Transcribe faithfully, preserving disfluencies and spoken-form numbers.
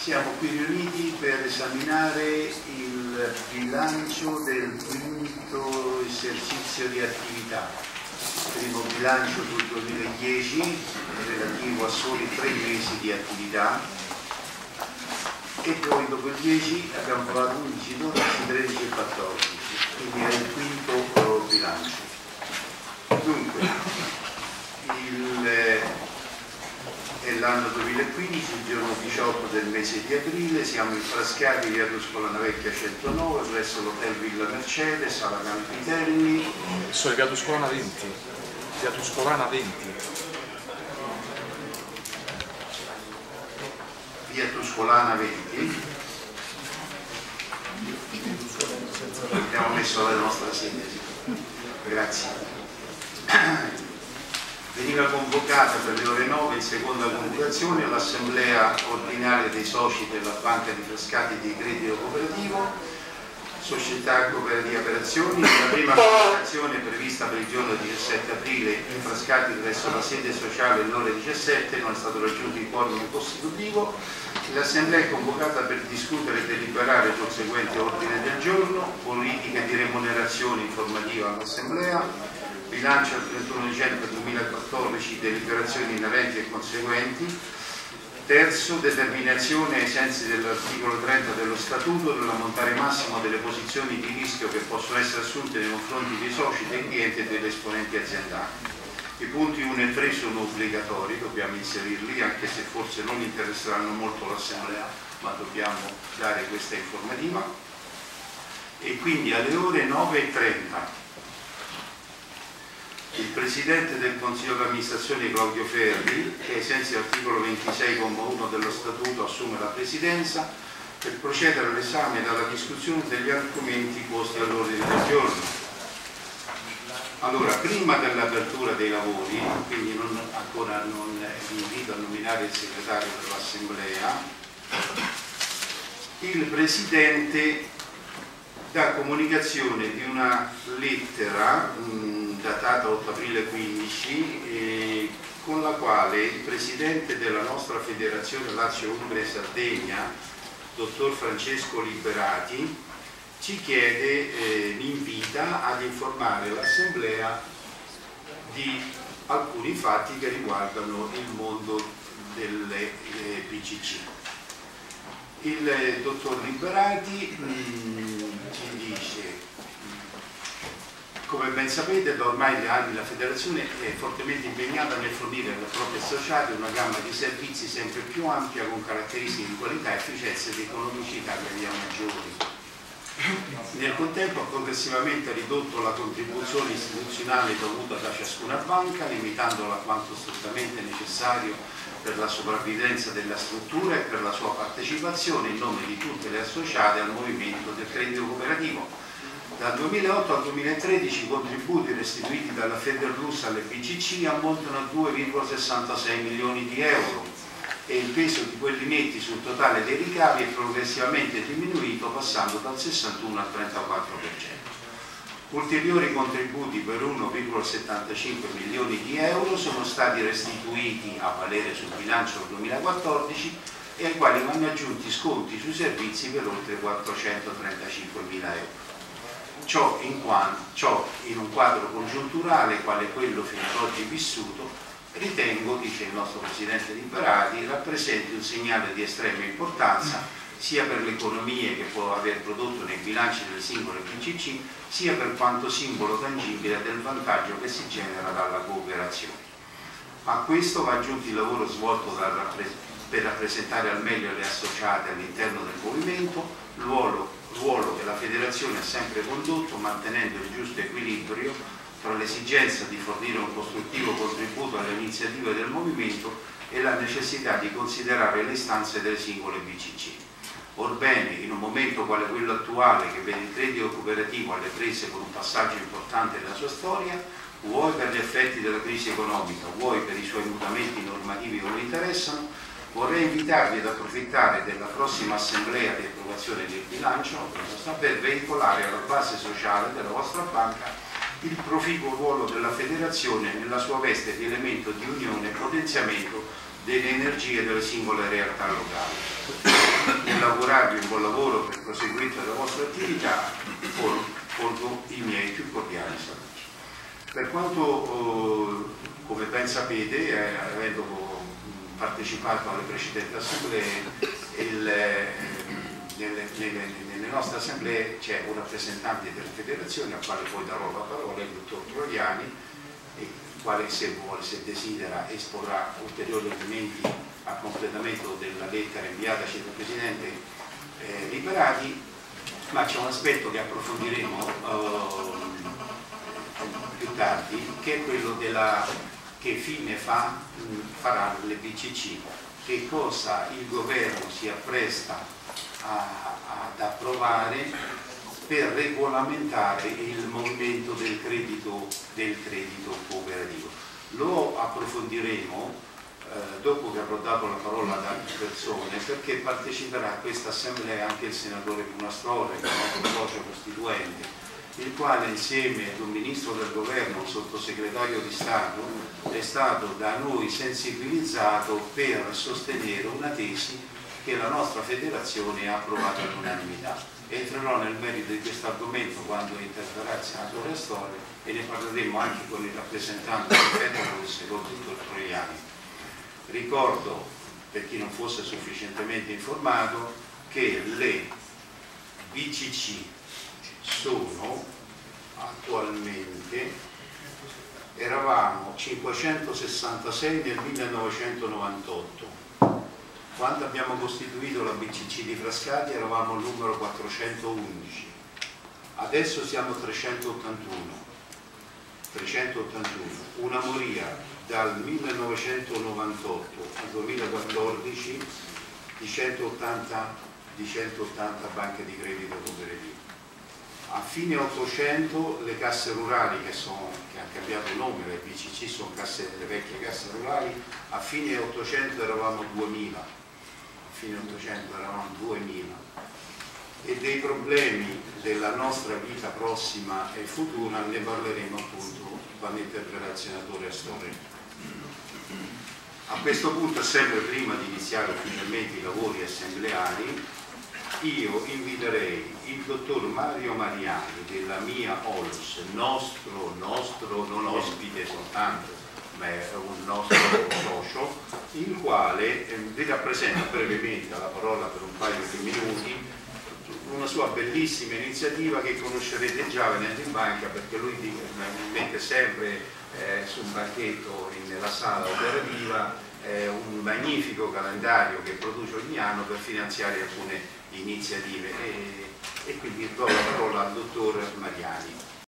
Siamo qui riuniti per esaminare il bilancio del quinto esercizio di attività, primo bilancio del duemiladieci relativo a soli tre mesi di attività, e poi dopo il dieci abbiamo provato undici, dodici, tredici e quattordici, quindi è il quinto bilancio. Dunque, il è l'anno duemilaquindici, il giorno diciotto del mese di aprile, siamo infrascati via Tuscolana Vecchia centonove presso l'hotel Villa Mercedes, sala Campitelli. Sono via Tuscolana venti, via Tuscolana venti. Via Tuscolana venti. Abbiamo messo la nostra sintesi. Grazie. Veniva convocata per le ore nove in seconda convocazione l'assemblea ordinaria dei soci della Banca di Frascati di Credito Cooperativo, Società Cooperativa per Azioni. La prima convocazione prevista per il giorno diciassette aprile in Frascati presso la sede sociale alle ore diciassette, non è stato raggiunto il quorum costitutivo. L'assemblea è convocata per discutere e deliberare sul seguente ordine del giorno: politiche di remunerazione informativa all'assemblea, bilancio al trentuno dicembre duemilaquattordici, deliberazioni inerenti e conseguenti. Terzo, determinazione ai sensi dell'articolo trenta dello Statuto dell'ammontare massimo delle posizioni di rischio che possono essere assunte nei confronti dei soci, dei clienti e degli esponenti aziendali. I punti uno e tre sono obbligatori, dobbiamo inserirli, anche se forse non interesseranno molto l'Assemblea, ma dobbiamo dare questa informativa. E quindi alle ore nove e trenta il Presidente del Consiglio di amministrazione Claudio Ferri, che ai sensi dell'articolo ventisei comma uno dello Statuto assume la Presidenza per procedere all'esame e alla discussione degli argomenti posti all'ordine del giorno. Allora, prima dell'apertura dei lavori, quindi non, ancora non vi invito a nominare il segretario dell'Assemblea, il Presidente dà comunicazione di una lettera mh, datata otto aprile quindici, eh, con la quale il Presidente della nostra Federazione Lazio Umbria e Sardegna, dottor Francesco Liberati, ci chiede, eh, invita ad informare l'Assemblea di alcuni fatti che riguardano il mondo delle eh, P C C. Il eh, dottor Liberati mh, ci dice: come ben sapete, da ormai da anni la Federazione è fortemente impegnata nel fornire ai propri associati una gamma di servizi sempre più ampia, con caratteristiche di qualità, efficienza ed economicità che via maggiori. Nel contempo ha progressivamente ridotto la contribuzione istituzionale dovuta da ciascuna banca, limitandola a quanto strettamente necessario per la sopravvivenza della struttura e per la sua partecipazione in nome di tutte le associate al movimento del credito cooperativo. Dal duemilaotto al duemilatredici i contributi restituiti dalla Federlus alle P C C ammontano a due virgola sessantasei milioni di euro e il peso di quelli netti sul totale dei ricavi è progressivamente diminuito, passando dal sessantuno al trentaquattro per cento. Ulteriori contributi per uno virgola settantacinque milioni di euro sono stati restituiti a valere sul bilancio del duemilaquattordici e ai quali vanno aggiunti sconti sui servizi per oltre quattrocentotrentacinquemila euro. Ciò in, quanto, ciò in un quadro congiunturale quale quello fino ad oggi vissuto, ritengo, dice il nostro Presidente Liberati, rappresenti un segnale di estrema importanza sia per le economie che può aver prodotto nei bilanci delle singole P C C, sia per quanto simbolo tangibile del vantaggio che si genera dalla cooperazione. A questo va aggiunto il lavoro svolto da rappres per rappresentare al meglio le associate all'interno del movimento, ruolo, ruolo che la Federazione ha sempre condotto, mantenendo il giusto equilibrio tra l'esigenza di fornire un costruttivo contributo alle iniziative del movimento e la necessità di considerare le istanze delle singole B C C. Orbene, in un momento quale quello attuale, che vede il credito cooperativo alle prese con un passaggio importante della sua storia, vuoi per gli effetti della crisi economica, vuoi per i suoi mutamenti normativi che lo interessano, vorrei invitarvi ad approfittare della prossima assemblea di approvazione del bilancio per veicolare alla base sociale della vostra banca il proficuo ruolo della Federazione nella sua veste di elemento di unione e potenziamento delle energie delle singole realtà locali. nell'augurarvi un buon lavoro per il proseguimento della vostra attività, porgo i miei più cordiali saluti. Per quanto, eh, come ben sapete, eh, avendo partecipato alle precedenti assemblee, il, eh, nelle, nelle, nelle nostre assemblee c'è un rappresentante delle federazioni al quale poi darò la parola, il dottor Troiani, il quale, se vuole, se desidera, esporrà ulteriori elementi a completamento della lettera inviataci dal Presidente eh, Liberati, ma c'è un aspetto che approfondiremo eh, più tardi, che è quello della che fine fa, farà le B C C, che cosa il governo si appresta a, ad approvare per regolamentare il movimento del credito, del credito cooperativo. Lo approfondiremo eh, dopo che avrò dato la parola ad altre persone, perché parteciperà a questa assemblea anche il senatore Bunastrore, il nostro socio costituente, il quale insieme ad un ministro del governo, un sottosegretario di Stato, è stato da noi sensibilizzato per sostenere una tesi che la nostra federazione ha approvato all'unanimità. Entrerò nel merito di questo argomento quando interverrà il senatore Astore e ne parleremo anche con il rappresentante del Federus, con il dottor Troiani. Ricordo, per chi non fosse sufficientemente informato, che le B C C sono attualmente, eravamo cinquecentosessantasei nel millenovecentonovantotto, quando abbiamo costituito la B C C di Frascati eravamo al numero quattrocentoundici, adesso siamo trecentottantuno, una moria dal millenovecentonovantotto al duemilaquattordici di centottanta, di centottanta banche di credito cooperativo. A fine Ottocento le casse rurali, che, sono, che hanno cambiato nome, le B C C sono casse, le vecchie casse rurali, a fine Ottocento eravamo duemila, a fine Ottocento eravamo duemila, e dei problemi della nostra vita prossima e futura ne parleremo appunto quando interverrà il senatore Astore. A questo punto, sempre prima di iniziare ufficialmente i lavori assembleari, io inviterei il dottor Mario Mariani della mia O L S, nostro, nostro, non ospite soltanto, ma è un nostro socio, il quale eh, vi rappresenta brevemente alla parola per un paio di minuti una sua bellissima iniziativa che conoscerete già venendo in banca, perché lui mette sempre eh, su un banchetto nella sala operativa eh, un magnifico calendario che produce ogni anno per finanziare alcune iniziative, e, e quindi do la parola al dottor Mariani.